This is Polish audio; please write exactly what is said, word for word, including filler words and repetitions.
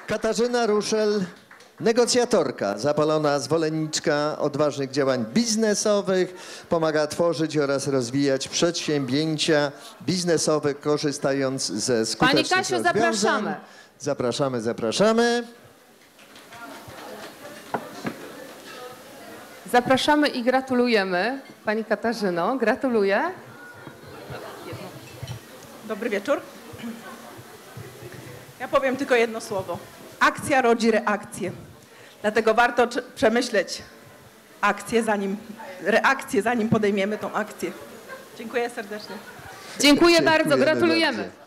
Katarzyna Ruszel, negocjatorka, zapalona zwolenniczka odważnych działań biznesowych, pomaga tworzyć oraz rozwijać przedsięwzięcia biznesowe, korzystając ze skutecznych Pani Kasiu, rozwiązań. zapraszamy. Zapraszamy, zapraszamy. Zapraszamy i gratulujemy. Pani Katarzyno, gratuluję. Dobry wieczór. Ja powiem tylko jedno słowo. Akcja rodzi reakcję. Dlatego warto przemyśleć akcję, zanim, reakcję, zanim podejmiemy tą akcję. Dziękuję serdecznie. Dziękuję bardzo, Dziękujemy gratulujemy. bardzo.